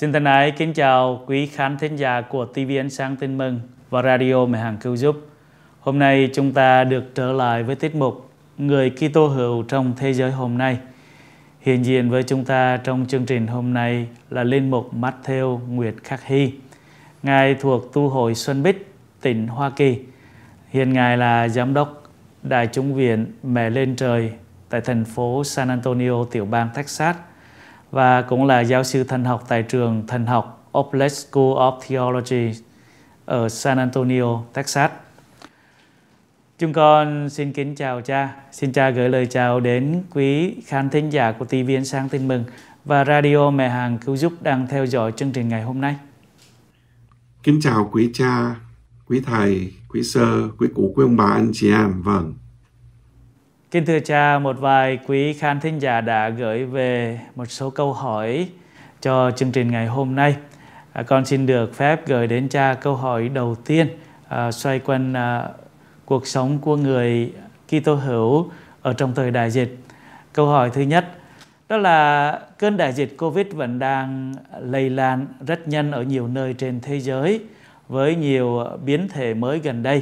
Xin thân ái kính chào quý khán thính giả của TV Ánh Sáng Tin Mừng và Radio Mẹ Hằng Cứu Giúp. Hôm nay chúng ta được trở lại với tiết mục Người Kitô hữu trong thế giới hôm nay. Hiện diện với chúng ta trong chương trình hôm nay là Linh mục Matthew Nguyệt Khắc Hy. Ngài thuộc tu hội Xuân Bích, tỉnh Hoa Kỳ. Hiện Ngài là giám đốc Đại chúng viện Mẹ Lên Trời tại thành phố San Antonio, tiểu bang Texas, và cũng là giáo sư thần học tại trường thần học Oblate School of Theology ở San Antonio, Texas. Chúng con xin kính chào cha. Xin cha gửi lời chào đến quý khán thính giả của TV Ánh Sáng Tin Mừng và Radio Mẹ Hằng Cứu Giúp đang theo dõi chương trình ngày hôm nay. Kính chào quý cha, quý thầy, quý sơ, quý cụ, quý ông bà, anh chị em. Vâng. Kính thưa cha, một vài quý khán thính giả đã gửi về một số câu hỏi cho chương trình ngày hôm nay. Con xin được phép gửi đến cha câu hỏi đầu tiên xoay quanh cuộc sống của người Kitô hữu ở trong thời đại dịch. Câu hỏi thứ nhất đó là cơn đại dịch Covid vẫn đang lây lan rất nhanh ở nhiều nơi trên thế giới với nhiều biến thể mới gần đây.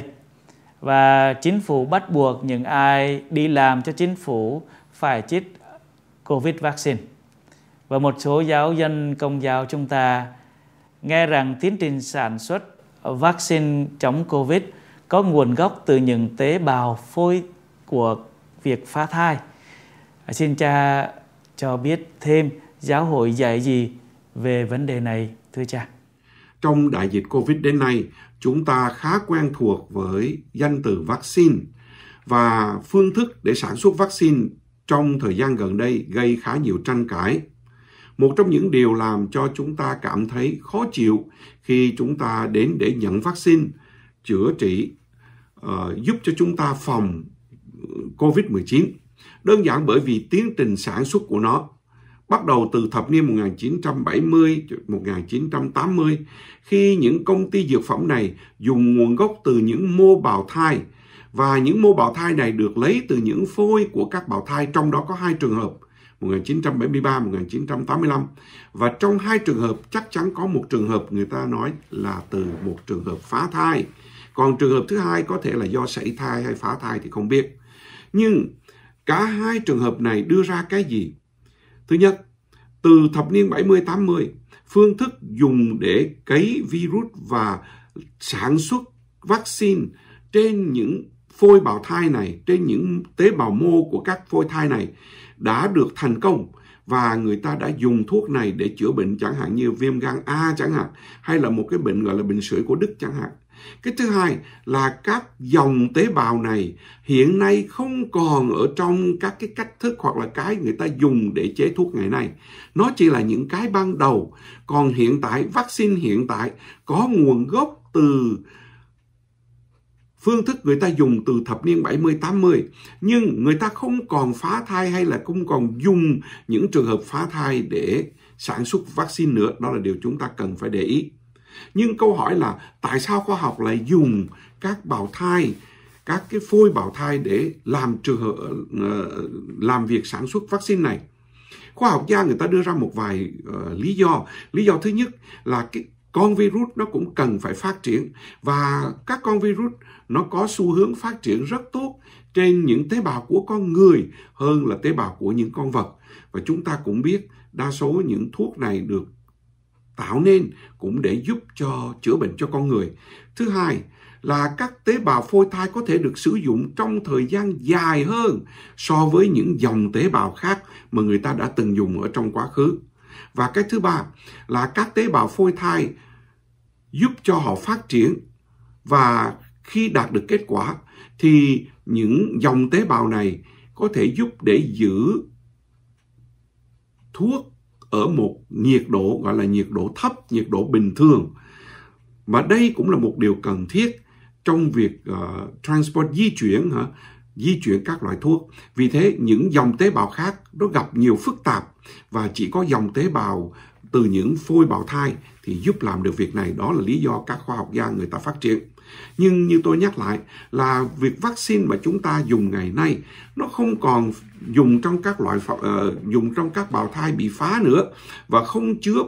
Và chính phủ bắt buộc những ai đi làm cho chính phủ phải chích Covid vaccine. Và một số giáo dân Công giáo chúng ta nghe rằng tiến trình sản xuất vaccine chống Covid có nguồn gốc từ những tế bào phôi của việc phá thai. Xin cha cho biết thêm giáo hội dạy gì về vấn đề này, thưa cha. Trong đại dịch Covid đến nay, chúng ta khá quen thuộc với danh từ vaccine và phương thức để sản xuất vaccine trong thời gian gần đây gây khá nhiều tranh cãi. Một trong những điều làm cho chúng ta cảm thấy khó chịu khi chúng ta đến để nhận vaccine, chữa trị, giúp cho chúng ta phòng Covid-19. Đơn giản bởi vì tiến trình sản xuất của nó bắt đầu từ thập niên 1970, 1980, khi những công ty dược phẩm này dùng nguồn gốc từ những mô bào thai, và những mô bào thai này được lấy từ những phôi của các bào thai, trong đó có 2 trường hợp, 1973, 1985. Và trong 2 trường hợp chắc chắn có một trường hợp người ta nói là từ một trường hợp phá thai. Còn trường hợp thứ hai có thể là do sảy thai hay phá thai thì không biết. Nhưng cả 2 trường hợp này đưa ra cái gì? Thứ nhất, từ thập niên 70-80, phương thức dùng để cấy virus và sản xuất vaccine trên những phôi bào thai này, trên những tế bào mô của các phôi thai này đã được thành công, và người ta đã dùng thuốc này để chữa bệnh chẳng hạn như viêm gan A chẳng hạn, hay là một cái bệnh gọi là bệnh sởi của Đức chẳng hạn. Cái thứ hai là các dòng tế bào này hiện nay không còn ở trong các cái cách thức hoặc là cái người ta dùng để chế thuốc ngày nay. Nó chỉ là những cái ban đầu. Còn hiện tại, vaccine hiện tại có nguồn gốc từ phương thức người ta dùng từ thập niên 70-80. Nhưng người ta không còn phá thai hay là không còn dùng những trường hợp phá thai để sản xuất vaccine nữa. Đó là điều chúng ta cần phải để ý. Nhưng câu hỏi là tại sao khoa học lại dùng các bào thai, các cái phôi bào thai để làm việc sản xuất vaccine này? Khoa học gia người ta đưa ra một vài lý do. Lý do thứ nhất là cái con virus nó cũng cần phải phát triển, và các con virus nó có xu hướng phát triển rất tốt trên những tế bào của con người hơn là tế bào của những con vật. Và chúng ta cũng biết đa số những thuốc này được tạo nên cũng để giúp cho chữa bệnh cho con người. Thứ hai là các tế bào phôi thai có thể được sử dụng trong thời gian dài hơn so với những dòng tế bào khác mà người ta đã từng dùng ở trong quá khứ. Và cái thứ ba là các tế bào phôi thai giúp cho họ phát triển, và khi đạt được kết quả thì những dòng tế bào này có thể giúp để giữ thuốc ở một nhiệt độ gọi là nhiệt độ thấp, nhiệt độ bình thường. Và đây cũng là một điều cần thiết trong việc transport, di chuyển các loại thuốc. Vì thế những dòng tế bào khác nó gặp nhiều phức tạp, và chỉ có dòng tế bào từ những phôi bào thai thì giúp làm được việc này. Đó là lý do các khoa học gia người ta phát triển. Nhưng như tôi nhắc lại là việc vaccine mà chúng ta dùng ngày nay nó không còn dùng trong các dùng trong các bào thai bị phá nữa, và không chứa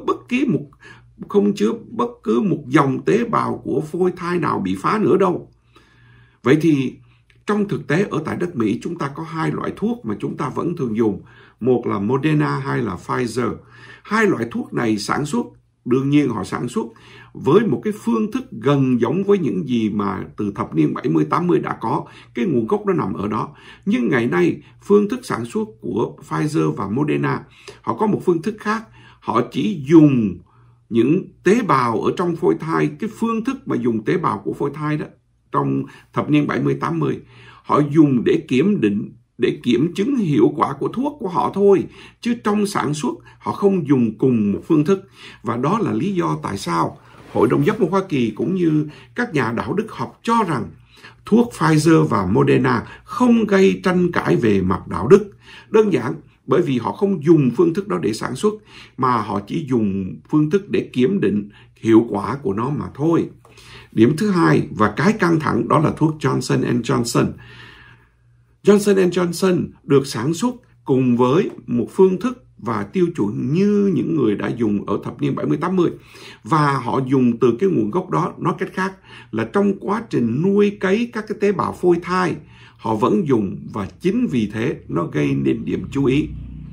bất cứ một dòng tế bào của phôi thai nào bị phá nữa đâu. Vậy thì trong thực tế ở tại đất Mỹ, chúng ta có hai loại thuốc mà chúng ta vẫn thường dùng. Một là Moderna, hai là Pfizer. Hai loại thuốc này sản xuất, đương nhiên họ sản xuất với một cái phương thức gần giống với những gì mà từ thập niên 70-80 đã có. Cái nguồn gốc nó nằm ở đó. Nhưng ngày nay, phương thức sản xuất của Pfizer và Moderna, họ có một phương thức khác. Họ chỉ dùng những tế bào ở trong phôi thai, cái phương thức mà dùng tế bào của phôi thai đó, trong thập niên 70-80, họ dùng để kiểm chứng hiệu quả của thuốc của họ thôi, chứ trong sản xuất họ không dùng cùng một phương thức. Và đó là lý do tại sao Hội đồng Giám mục Hoa Kỳ cũng như các nhà đạo đức học cho rằng thuốc Pfizer và Moderna không gây tranh cãi về mặt đạo đức. Đơn giản bởi vì họ không dùng phương thức đó để sản xuất, mà họ chỉ dùng phương thức để kiểm định hiệu quả của nó mà thôi. Điểm thứ hai và cái căng thẳng đó là thuốc Johnson & Johnson. Johnson & Johnson được sản xuất cùng với một phương thức và tiêu chuẩn như những người đã dùng ở thập niên 70-80. Và họ dùng từ cái nguồn gốc đó, nói cách khác là trong quá trình nuôi cấy các cái tế bào phôi thai, họ vẫn dùng, và chính vì thế nó gây nên điểm chú ý.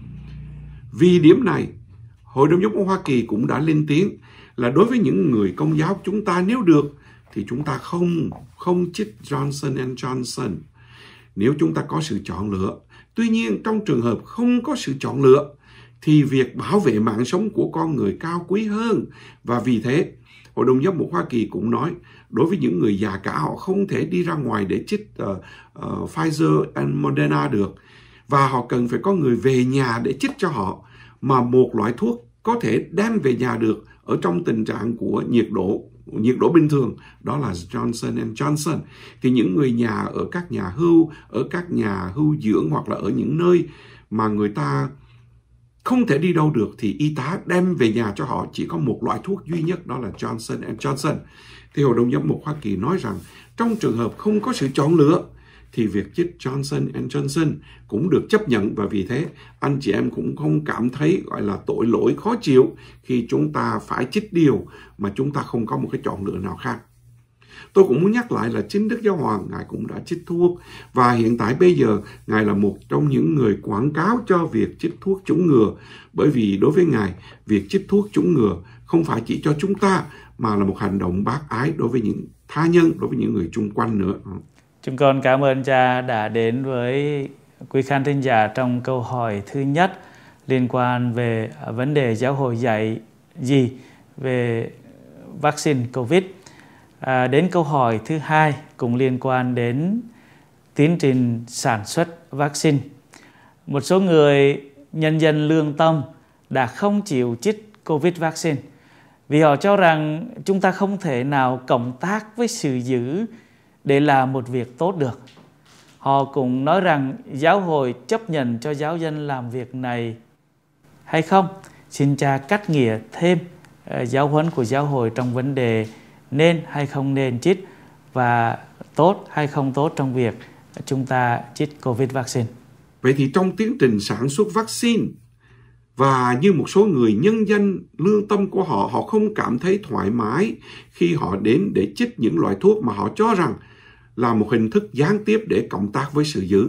Vì điểm này, Hội đồng Giám mục Hoa Kỳ cũng đã lên tiếng là đối với những người Công giáo chúng ta, nếu được thì chúng ta không chích Johnson & Johnson nếu chúng ta có sự chọn lựa. Tuy nhiên, trong trường hợp không có sự chọn lựa thì việc bảo vệ mạng sống của con người cao quý hơn. Và vì thế, Hội đồng Giám mục Hoa Kỳ cũng nói đối với những người già cả, họ không thể đi ra ngoài để chích Pfizer and Moderna được, và họ cần phải có người về nhà để chích cho họ. Mà một loại thuốc có thể đem về nhà được ở trong tình trạng của nhiệt độ bình thường, đó là Johnson & Johnson. Thì những người nhà ở các nhà hưu dưỡng hoặc là ở những nơi mà người ta không thể đi đâu được, thì y tá đem về nhà cho họ chỉ có một loại thuốc duy nhất, đó là Johnson & Johnson. Thì Hội đồng Giám mục Hoa Kỳ nói rằng trong trường hợp không có sự chọn lựa thì việc chích Johnson & Johnson cũng được chấp nhận, và vì thế anh chị em cũng không cảm thấy gọi là tội lỗi khó chịu khi chúng ta phải chích điều mà chúng ta không có một cái chọn lựa nào khác. Tôi cũng muốn nhắc lại là chính Đức Giáo Hoàng Ngài cũng đã chích thuốc, và hiện tại bây giờ Ngài là một trong những người quảng cáo cho việc chích thuốc chủng ngừa, bởi vì đối với Ngài, việc chích thuốc chủng ngừa không phải chỉ cho chúng ta mà là một hành động bác ái đối với những tha nhân, đối với những người chung quanh nữa. Chúng con cảm ơn cha đã đến với quý khán thính giả trong câu hỏi thứ nhất liên quan về vấn đề giáo hội dạy gì về vaccine COVID. Đến câu hỏi thứ hai cũng liên quan đến tiến trình sản xuất vaccine. Một số người nhân dân lương tâm đã không chịu chích COVID vaccine vì họ cho rằng chúng ta không thể nào cộng tác với sự dữ để làm một việc tốt được. Họ cũng nói rằng giáo hội chấp nhận cho giáo dân làm việc này hay không. Xin cha cắt nghĩa thêm giáo huấn của giáo hội trong vấn đề nên hay không nên chích, và tốt hay không tốt trong việc chúng ta chích COVID vaccine. Vậy thì trong tiến trình sản xuất vaccine, và như một số người nhân dân lương tâm của họ, họ không cảm thấy thoải mái khi họ đến để chích những loại thuốc mà họ cho rằng là một hình thức gián tiếp để cộng tác với sự dữ.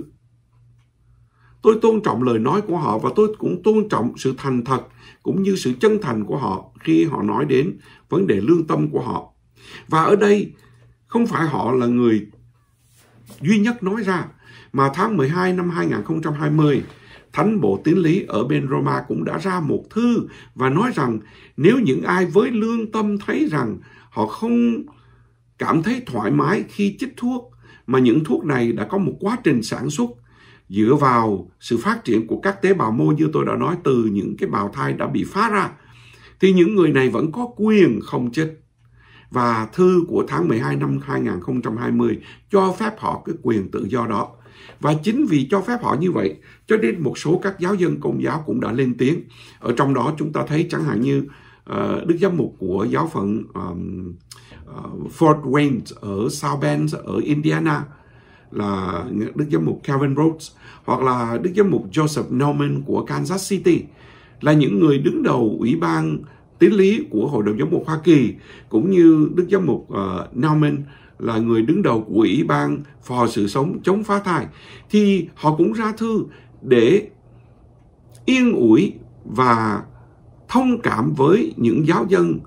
Tôi tôn trọng lời nói của họ, và tôi cũng tôn trọng sự thành thật cũng như sự chân thành của họ khi họ nói đến vấn đề lương tâm của họ. Và ở đây không phải họ là người duy nhất nói ra, mà tháng 12 năm 2020, Thánh Bộ Tín lý ở bên Roma cũng đã ra một thư và nói rằng nếu những ai với lương tâm thấy rằng họ không cảm thấy thoải mái khi chích thuốc, mà những thuốc này đã có một quá trình sản xuất dựa vào sự phát triển của các tế bào mô như tôi đã nói, từ những cái bào thai đã bị phá ra, thì những người này vẫn có quyền không chích. Và thư của tháng 12 năm 2020 cho phép họ cái quyền tự do đó. Và chính vì cho phép họ như vậy, cho nên một số các giáo dân Công giáo cũng đã lên tiếng. Ở trong đó chúng ta thấy chẳng hạn như Đức Giám mục của giáo phận Fort Wayne ở South Bend ở Indiana là Đức Giám mục Calvin Rhodes, hoặc là Đức Giám mục Joseph Norman của Kansas City, là những người đứng đầu Ủy ban Tín lý của Hội đồng Giám mục Hoa Kỳ, cũng như Đức Giám mục Norman là người đứng đầu của Ủy ban phò sự sống chống phá thai, thì họ cũng ra thư để yên ủi và thông cảm với những giáo dân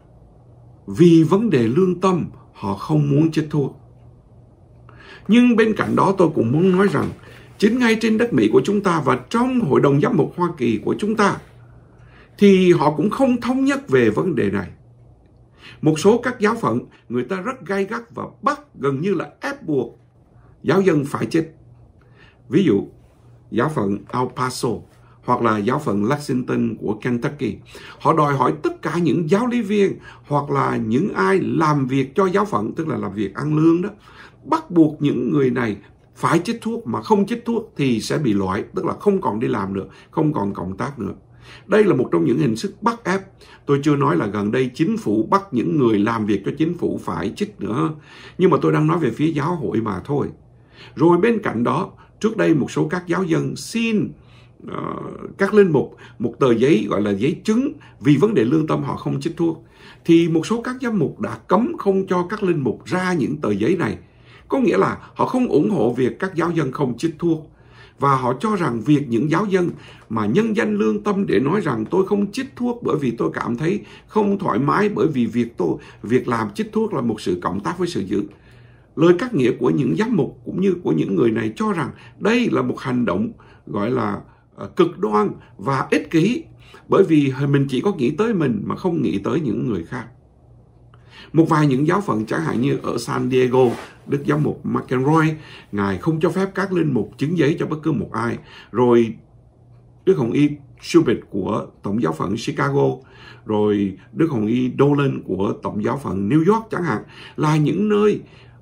vì vấn đề lương tâm họ không muốn chích thuốc. Nhưng bên cạnh đó tôi cũng muốn nói rằng chính ngay trên đất Mỹ của chúng ta và trong Hội đồng Giám mục Hoa Kỳ của chúng ta thì họ cũng không thống nhất về vấn đề này. Một số các giáo phận người ta rất gay gắt và bắt gần như là ép buộc giáo dân phải chích. Ví dụ giáo phận El Paso hoặc là giáo phận Lexington của Kentucky, họ đòi hỏi tất cả những giáo lý viên hoặc là những ai làm việc cho giáo phận, tức là làm việc ăn lương đó, bắt buộc những người này phải chích thuốc, mà không chích thuốc thì sẽ bị loại, tức là không còn đi làm nữa, không còn cộng tác nữa. Đây là một trong những hình thức bắt ép. Tôi chưa nói là gần đây chính phủ bắt những người làm việc cho chính phủ phải chích nữa, nhưng mà tôi đang nói về phía giáo hội mà thôi. Rồi bên cạnh đó, trước đây một số các giáo dân xin các linh mục một tờ giấy gọi là giấy chứng vì vấn đề lương tâm họ không chích thuốc, thì một số các giám mục đã cấm không cho các linh mục ra những tờ giấy này. Có nghĩa là họ không ủng hộ việc các giáo dân không chích thuốc, và họ cho rằng việc những giáo dân mà nhân danh lương tâm để nói rằng tôi không chích thuốc bởi vì tôi cảm thấy không thoải mái, bởi vì việc làm chích thuốc là một sự cộng tác với sự dữ. Lời cắt nghĩa của những giám mục cũng như của những người này cho rằng đây là một hành động gọi là cực đoan và ích kỷ, bởi vì mình chỉ có nghĩ tới mình mà không nghĩ tới những người khác. Một vài những giáo phận chẳng hạn như ở San Diego, Đức Giám mục McElroy, Ngài không cho phép các linh mục chứng giấy cho bất cứ một ai. Rồi Đức Hồng Y Schubert của Tổng giáo phận Chicago, rồi Đức Hồng Y Dolan của Tổng giáo phận New York chẳng hạn, là những nơi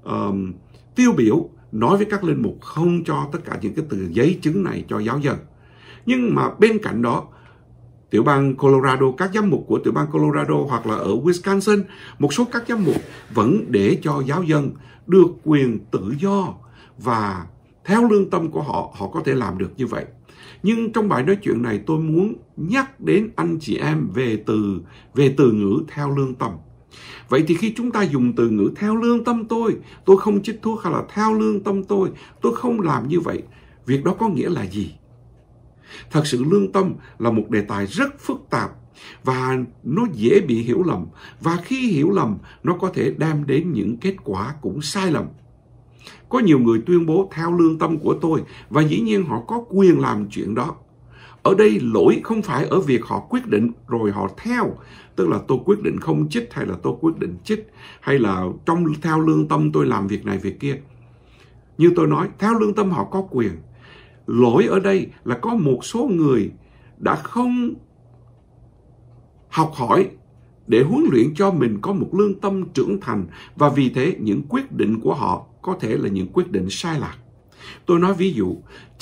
tiêu biểu nói với các linh mục không cho tất cả những cái từ giấy chứng này cho giáo dân. Nhưng mà bên cạnh đó, tiểu bang Colorado, các giám mục của tiểu bang Colorado hoặc là ở Wisconsin, một số các giám mục vẫn để cho giáo dân được quyền tự do và theo lương tâm của họ, họ có thể làm được như vậy. Nhưng trong bài nói chuyện này tôi muốn nhắc đến anh chị em về từ ngữ theo lương tâm. Vậy thì khi chúng ta dùng từ ngữ theo lương tâm tôi không chích thuốc, hay là theo lương tâm tôi không làm như vậy, việc đó có nghĩa là gì? Thật sự lương tâm là một đề tài rất phức tạp và nó dễ bị hiểu lầm, và khi hiểu lầm nó có thể đem đến những kết quả cũng sai lầm. Có nhiều người tuyên bố theo lương tâm của tôi, và dĩ nhiên họ có quyền làm chuyện đó. Ở đây lỗi không phải ở việc họ quyết định rồi họ theo, tức là tôi quyết định không chích hay là tôi quyết định chích, hay là theo lương tâm tôi làm việc này việc kia. Như tôi nói, theo lương tâm họ có quyền. Lỗi ở đây là có một số người đã không học hỏi để huấn luyện cho mình có một lương tâm trưởng thành, và vì thế những quyết định của họ có thể là những quyết định sai lạc. Tôi nói ví dụ,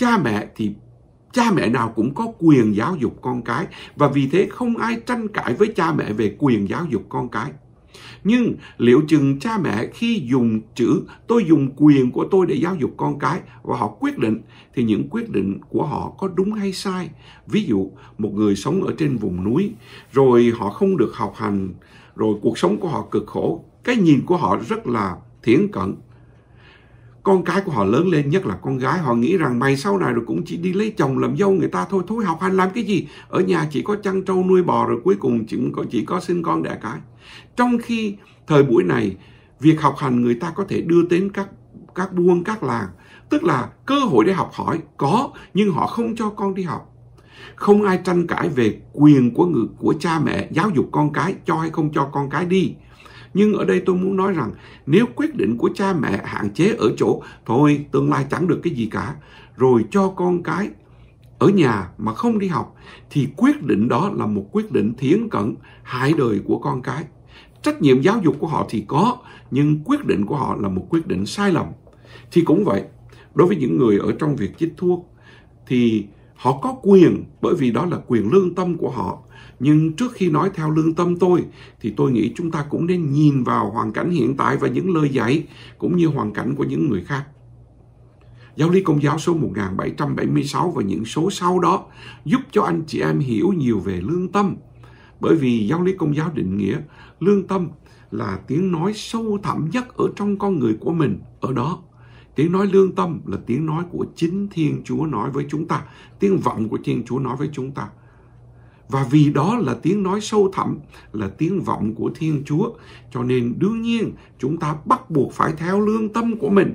cha mẹ nào cũng có quyền giáo dục con cái, và vì thế không ai tranh cãi với cha mẹ về quyền giáo dục con cái. Nhưng liệu chừng cha mẹ khi dùng chữ tôi dùng quyền của tôi để giáo dục con cái và họ quyết định, thì những quyết định của họ có đúng hay sai? Ví dụ một người sống ở trên vùng núi, rồi họ không được học hành, rồi cuộc sống của họ cực khổ, cái nhìn của họ rất là thiển cận. Con cái của họ lớn lên, nhất là con gái, họ nghĩ rằng mày sau này rồi cũng chỉ đi lấy chồng làm dâu người ta thôi, học hành làm cái gì, ở nhà chỉ có chăn trâu nuôi bò, rồi cuối cùng chỉ có sinh con đẻ cái. Trong khi thời buổi này, việc học hành người ta có thể đưa đến các buôn, các làng, tức là cơ hội để học hỏi có, nhưng họ không cho con đi học. Không ai tranh cãi về quyền của cha mẹ giáo dục con cái, cho hay không cho con cái đi. Nhưng ở đây tôi muốn nói rằng nếu quyết định của cha mẹ hạn chế ở chỗ thôi tương lai chẳng được cái gì cả, rồi cho con cái ở nhà mà không đi học, thì quyết định đó là một quyết định thiển cận hại đời của con cái. Trách nhiệm giáo dục của họ thì có, nhưng quyết định của họ là một quyết định sai lầm. Thì cũng vậy, đối với những người ở trong việc chích thuốc, thì Họ có quyền bởi vì đó là quyền lương tâm của họ. Nhưng trước khi nói theo lương tâm tôi thì tôi nghĩ chúng ta cũng nên nhìn vào hoàn cảnh hiện tại và những lời dạy cũng như hoàn cảnh của những người khác. Giáo lý Công giáo số 1776 và những số sau đó giúp cho anh chị em hiểu nhiều về lương tâm. Bởi vì giáo lý Công giáo định nghĩa lương tâm là tiếng nói sâu thẳm nhất ở trong con người của mình ở đó. Tiếng nói lương tâm là tiếng nói của chính Thiên Chúa nói với chúng ta, tiếng vọng của Thiên Chúa nói với chúng ta. Và vì đó là tiếng nói sâu thẳm, là tiếng vọng của Thiên Chúa, cho nên đương nhiên chúng ta bắt buộc phải theo lương tâm của mình.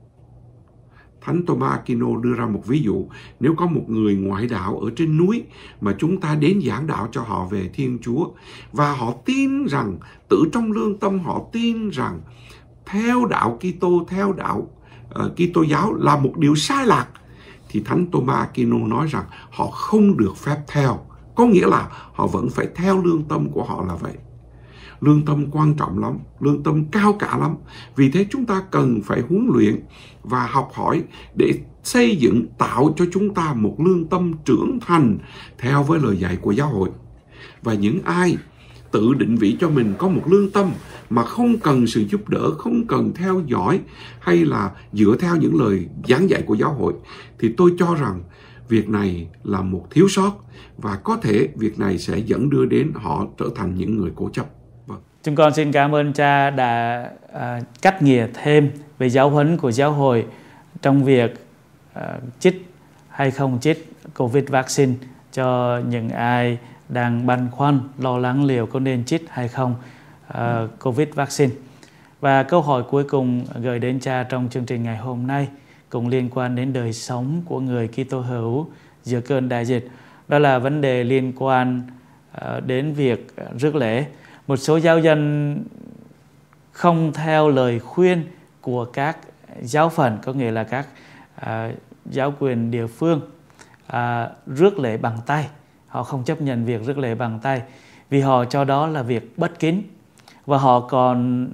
Thánh Thomas Aquino đưa ra một ví dụ, nếu có một người ngoại đạo ở trên núi mà chúng ta đến giảng đạo cho họ về Thiên Chúa và họ tin rằng, tự trong lương tâm họ tin rằng theo đạo Kitô, theo đạo Kitô giáo là một điều sai lạc, thì Thánh Thomas Aquino nói rằng họ không được phép theo. Có nghĩa là họ vẫn phải theo lương tâm của họ là vậy. Lương tâm quan trọng lắm, lương tâm cao cả lắm. Vì thế chúng ta cần phải huấn luyện và học hỏi để xây dựng, tạo cho chúng ta một lương tâm trưởng thành theo với lời dạy của giáo hội. Và những ai tự định vị cho mình có một lương tâm mà không cần sự giúp đỡ, không cần theo dõi hay là dựa theo những lời giảng dạy của giáo hội, thì tôi cho rằng việc này là một thiếu sót và có thể việc này sẽ dẫn đưa đến họ trở thành những người cố chấp. Chúng con xin cảm ơn cha đã cắt nghĩa thêm về giáo huấn của giáo hội trong việc chích hay không chích COVID vaccine cho những ai đang băn khoăn, lo lắng liệu có nên chích hay không COVID vaccine. Và câu hỏi cuối cùng gửi đến cha trong chương trình ngày hôm nay cũng liên quan đến đời sống của người Kitô hữu giữa cơn đại dịch. Đó là vấn đề liên quan đến việc rước lễ. Một số giáo dân không theo lời khuyên của các giáo phận, có nghĩa là các giáo quyền địa phương, rước lễ bằng tay. Họ không chấp nhận việc rước lễ bằng tay vì họ cho đó là việc bất kính. Và họ còn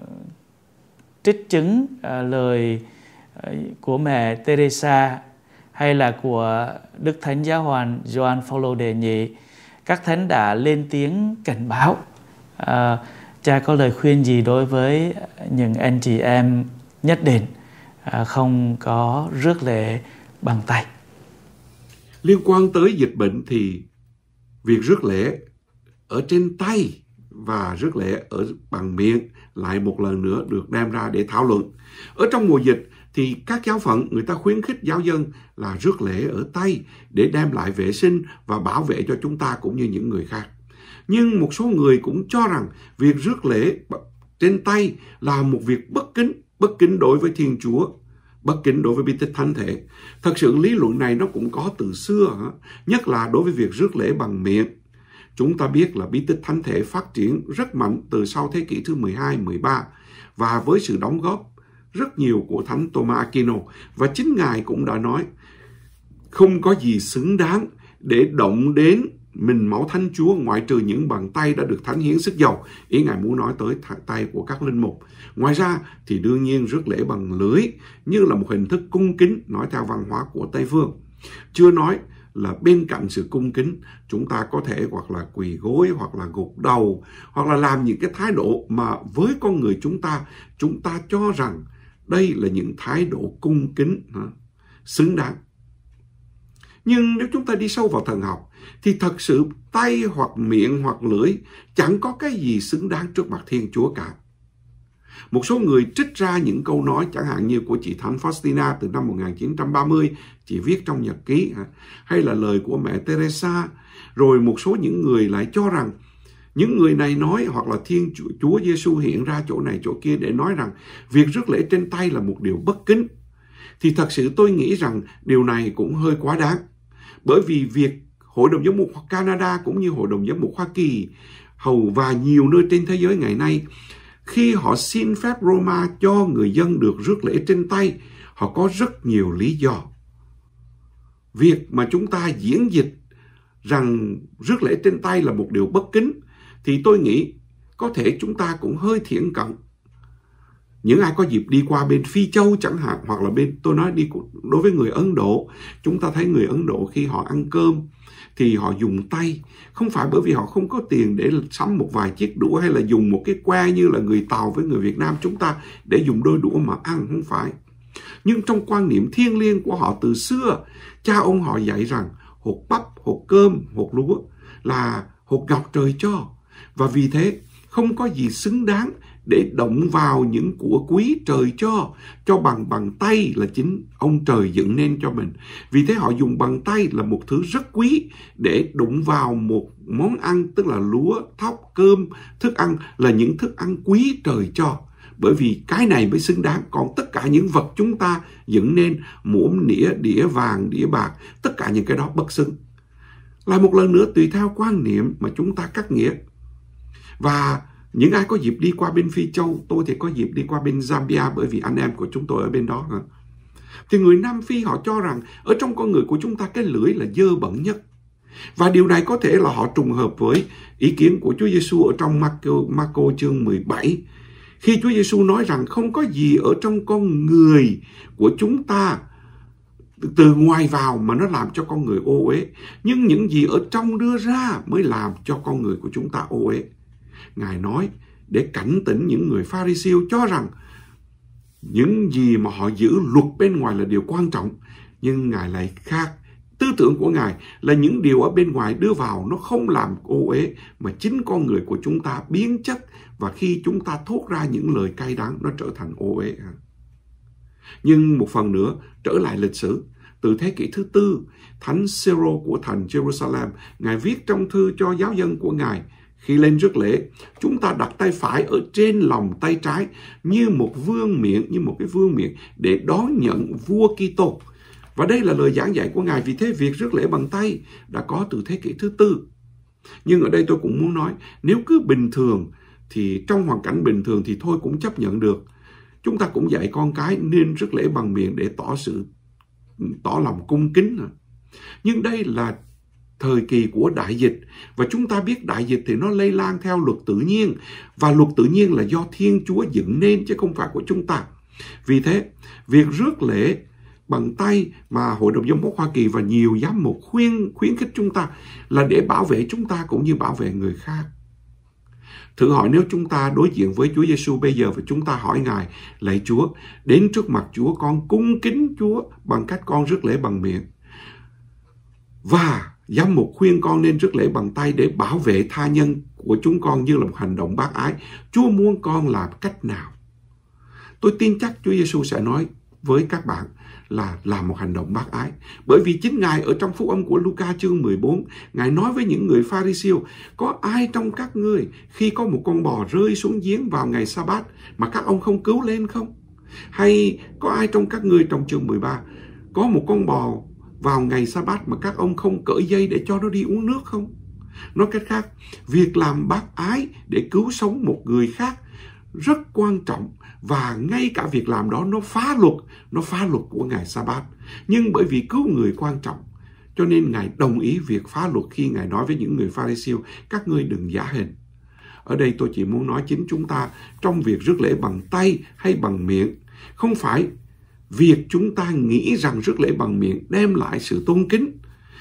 trích chứng lời của mẹ Teresa hay là của Đức Thánh Giáo hoàng Gioan Phaolô đệ nhị. Các thánh đã lên tiếng cảnh báo. Cha có lời khuyên gì đối với những anh chị em nhất định không có rước lễ bằng tay? Liên quan tới dịch bệnh thì việc rước lễ ở trên tay và rước lễ ở bằng miệng lại một lần nữa được đem ra để thảo luận. Ở trong mùa dịch thì các giáo phận người ta khuyến khích giáo dân là rước lễ ở tay để đem lại vệ sinh và bảo vệ cho chúng ta cũng như những người khác. Nhưng một số người cũng cho rằng việc rước lễ trên tay là một việc bất kính đối với Thiên Chúa, bất kính đối với bí tích thánh thể. Thật sự lý luận này nó cũng có từ xưa, nhất là đối với việc rước lễ bằng miệng. Chúng ta biết là bí tích thánh thể phát triển rất mạnh từ sau thế kỷ thứ 12, 13 và với sự đóng góp rất nhiều của Thánh Thomas Aquino. Và chính Ngài cũng đã nói không có gì xứng đáng để động đến mình máu Thánh Chúa ngoại trừ những bàn tay đã được thánh hiến sức dầu. Ý Ngài muốn nói tới tay của các linh mục. Ngoài ra thì đương nhiên rước lễ bằng lưỡi như là một hình thức cung kính nói theo văn hóa của Tây Phương. Chưa nói là bên cạnh sự cung kính chúng ta có thể hoặc là quỳ gối hoặc là gục đầu hoặc là làm những cái thái độ mà với con người chúng ta cho rằng đây là những thái độ cung kính xứng đáng. Nhưng nếu chúng ta đi sâu vào thần học thì thật sự tay hoặc miệng hoặc lưỡi chẳng có cái gì xứng đáng trước mặt Thiên Chúa cả. Một số người trích ra những câu nói chẳng hạn như của chị Thánh Faustina từ năm 1930, chị viết trong nhật ký, hay là lời của mẹ Teresa. Rồi một số những người lại cho rằng những người này nói hoặc là Thiên Chúa Giêsu hiện ra chỗ này chỗ kia để nói rằng việc rước lễ trên tay là một điều bất kính. Thì thật sự tôi nghĩ rằng điều này cũng hơi quá đáng. Bởi vì việc Hội đồng Giám mục Canada cũng như Hội đồng Giám mục Hoa Kỳ và nhiều nơi trên thế giới ngày nay, khi họ xin phép Roma cho người dân được rước lễ trên tay, họ có rất nhiều lý do. Việc mà chúng ta diễn dịch rằng rước lễ trên tay là một điều bất kính thì tôi nghĩ có thể chúng ta cũng hơi thiển cận. những ai có dịp đi qua bên Phi Châu chẳng hạn, hoặc là tôi nói đối với người Ấn Độ, chúng ta thấy người Ấn Độ khi họ ăn cơm thì họ dùng tay, không phải bởi vì họ không có tiền để sắm một vài chiếc đũa hay là dùng một cái que như là người Tàu với người Việt Nam chúng ta để dùng đôi đũa mà ăn, không phải. Nhưng trong quan niệm thiêng liêng của họ từ xưa, cha ông họ dạy rằng hột bắp, hột cơm, hột lúa là hột ngọc trời cho. Và vì thế không có gì xứng đáng để động vào những của quý trời cho bằng tay là chính ông trời dựng nên cho mình. Vì thế họ dùng bằng tay là một thứ rất quý để đụng vào một món ăn, tức là lúa, thóc, cơm, thức ăn là những thức ăn quý trời cho. Bởi vì cái này mới xứng đáng, còn tất cả những vật chúng ta dựng nên, muỗng, nĩa, đĩa vàng, đĩa bạc, tất cả những cái đó bất xứng. Lại một lần nữa, tùy theo quan niệm mà chúng ta cắt nghĩa. Và những ai có dịp đi qua bên Phi Châu, tôi thì có dịp đi qua bên Zambia bởi vì anh em của chúng tôi ở bên đó. Thì người Nam Phi họ cho rằng ở trong con người của chúng ta cái lưỡi là dơ bẩn nhất. Và điều này có thể là họ trùng hợp với ý kiến của Chúa Giêsu ở trong Marco chương 17. Khi Chúa Giêsu nói rằng không có gì ở trong con người của chúng ta từ ngoài vào mà nó làm cho con người ô uế, nhưng những gì ở trong đưa ra mới làm cho con người của chúng ta ô uế. Ngài nói để cảnh tỉnh những người Pha-ri-siêu cho rằng những gì mà họ giữ luật bên ngoài là điều quan trọng, nhưng Ngài lại khác. Tư tưởng của Ngài là những điều ở bên ngoài đưa vào nó không làm ô uế, mà chính con người của chúng ta biến chất, và khi chúng ta thốt ra những lời cay đắng nó trở thành ô uế. Nhưng một phần nữa, trở lại lịch sử, từ thế kỷ thứ tư, Thánh Sê-rô của thành Jerusalem, Ngài viết trong thư cho giáo dân của Ngài: khi lên rước lễ, chúng ta đặt tay phải ở trên lòng tay trái như một cái vương miện để đón nhận vua Kitô. Và đây là lời giảng dạy của Ngài. Vì thế việc rước lễ bằng tay đã có từ thế kỷ thứ tư. Nhưng ở đây tôi cũng muốn nói, nếu cứ bình thường thì trong hoàn cảnh bình thường thì thôi cũng chấp nhận được. Chúng ta cũng dạy con cái nên rước lễ bằng miệng để tỏ lòng cung kính. Nhưng đây là thời kỳ của đại dịch, và chúng ta biết đại dịch thì nó lây lan theo luật tự nhiên, và luật tự nhiên là do Thiên Chúa dựng nên chứ không phải của chúng ta. Vì thế, việc rước lễ bằng tay mà Hội đồng Giám mục Hoa Kỳ và nhiều giám mục khuyến khích chúng ta là để bảo vệ chúng ta cũng như bảo vệ người khác. Thử hỏi nếu chúng ta đối diện với Chúa Giêsu bây giờ và chúng ta hỏi Ngài: lạy Chúa, đến trước mặt Chúa con cung kính Chúa bằng cách con rước lễ bằng miệng, và giám mục khuyên con nên rước lễ bằng tay để bảo vệ tha nhân của chúng con như là một hành động bác ái, Chúa muốn con làm cách nào? Tôi tin chắc Chúa Giêsu sẽ nói với các bạn là làm một hành động bác ái. Bởi vì chính Ngài ở trong phúc âm của Luca chương 14, Ngài nói với những người Pha-ri-siêu: có ai trong các ngươi khi có một con bò rơi xuống giếng vào ngày Sa-bát mà các ông không cứu lên không? Hay có ai trong các ngươi, trong chương 13, có một con bò vào ngày Sa-bát mà các ông không cởi dây để cho nó đi uống nước không? Nói cách khác, việc làm bác ái để cứu sống một người khác rất quan trọng, và ngay cả việc làm đó nó phá luật của ngày Sa-bát. Nhưng bởi vì cứu người quan trọng, cho nên Ngài đồng ý việc phá luật khi Ngài nói với những người Pha-ri-siêu: các ngươi đừng giả hình. Ở đây tôi chỉ muốn nói chính chúng ta trong việc rước lễ bằng tay hay bằng miệng, không phải việc chúng ta nghĩ rằng rước lễ bằng miệng đem lại sự tôn kính,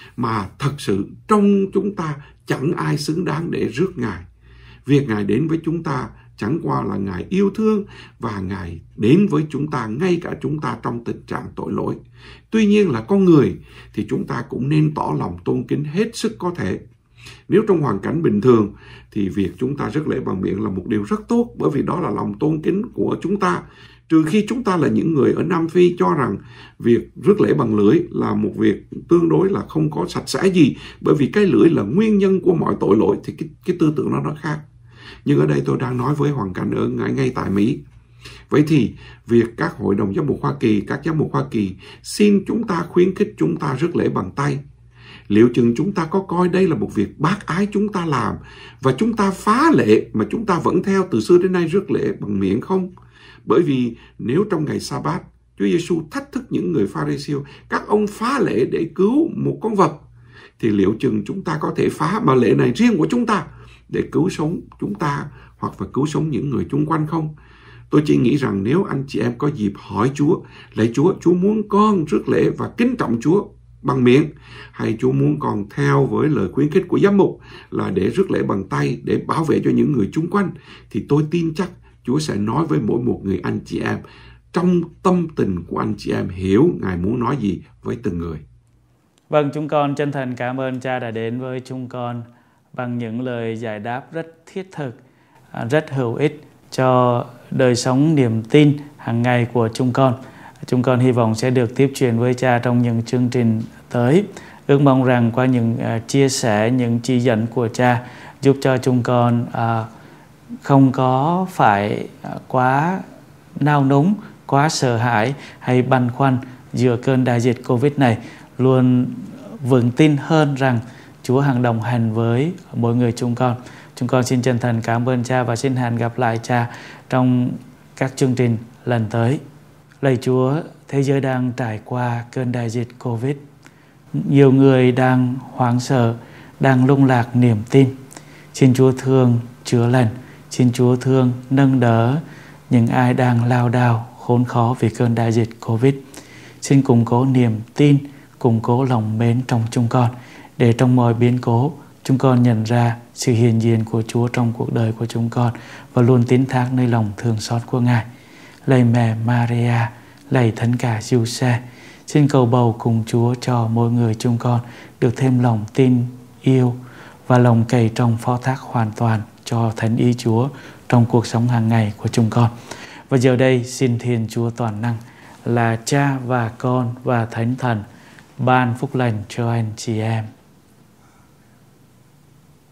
mà thật sự trong chúng ta chẳng ai xứng đáng để rước Ngài. Việc Ngài đến với chúng ta chẳng qua là Ngài yêu thương, và Ngài đến với chúng ta ngay cả chúng ta trong tình trạng tội lỗi. Tuy nhiên là con người thì chúng ta cũng nên tỏ lòng tôn kính hết sức có thể. Nếu trong hoàn cảnh bình thường thì việc chúng ta rước lễ bằng miệng là một điều rất tốt, bởi vì đó là lòng tôn kính của chúng ta. Trừ khi chúng ta là những người ở Nam Phi cho rằng việc rước lễ bằng lưỡi là một việc tương đối là không có sạch sẽ gì, bởi vì cái lưỡi là nguyên nhân của mọi tội lỗi, thì cái tư tưởng nó khác. Nhưng ở đây tôi đang nói với hoàn cảnh ở ngay tại Mỹ. Vậy thì việc các hội đồng giám mục Hoa Kỳ, các giám mục Hoa Kỳ xin chúng ta, khuyến khích chúng ta rước lễ bằng tay, liệu chừng chúng ta có coi đây là một việc bác ái chúng ta làm, và chúng ta phá lệ mà chúng ta vẫn theo từ xưa đến nay rước lễ bằng miệng không? Bởi vì nếu trong ngày Sa-bát, Chúa Giêsu thách thức những người Pha-ri-siêu: các ông phá lễ để cứu một con vật, thì liệu chừng chúng ta có thể phá mà lễ này riêng của chúng ta để cứu sống chúng ta hoặc là cứu sống những người chung quanh không? Tôi chỉ nghĩ rằng nếu anh chị em có dịp hỏi Chúa, lạy Chúa muốn con rước lễ và kính trọng Chúa bằng miệng, hay Chúa muốn con theo với lời khuyến khích của giám mục là để rước lễ bằng tay để bảo vệ cho những người chung quanh, thì tôi tin chắc Chúa sẽ nói với mỗi một người anh chị em trong tâm tình của anh chị em, hiểu Ngài muốn nói gì với từng người. Vâng, chúng con chân thành cảm ơn Cha đã đến với chúng con bằng những lời giải đáp rất thiết thực, rất hữu ích cho đời sống niềm tin hàng ngày của chúng con. Chúng con hy vọng sẽ được tiếp truyền với Cha trong những chương trình tới. Ước mong rằng qua những chia sẻ, những chỉ dẫn của Cha giúp cho chúng con không có phải quá nao núng, quá sợ hãi hay băn khoăn giữa cơn đại dịch Covid này, luôn vững tin hơn rằng Chúa hằng đồng hành với mỗi người chúng con. Chúng con xin chân thành cảm ơn Cha và xin hẹn gặp lại Cha trong các chương trình lần tới. Lạy Chúa, thế giới đang trải qua cơn đại dịch Covid. Nhiều người đang hoảng sợ, đang lung lạc niềm tin. Xin Chúa thương chữa lành, xin Chúa thương nâng đỡ những ai đang lao đao khốn khó vì cơn đại dịch Covid. Xin củng cố niềm tin, củng cố lòng mến trong chúng con, để trong mọi biến cố chúng con nhận ra sự hiện diện của Chúa trong cuộc đời của chúng con và luôn tín thác nơi lòng thương xót của Ngài. Lạy Mẹ Maria, lạy Thánh Cả Giuse, xin cầu bầu cùng Chúa cho mỗi người chúng con được thêm lòng tin, yêu và lòng cậy trong phó thác hoàn toàn cho thánh ý Chúa trong cuộc sống hàng ngày của chúng con. Và giờ đây xin Thiên Chúa toàn năng là Cha và Con và Thánh Thần ban phúc lành cho anh chị em.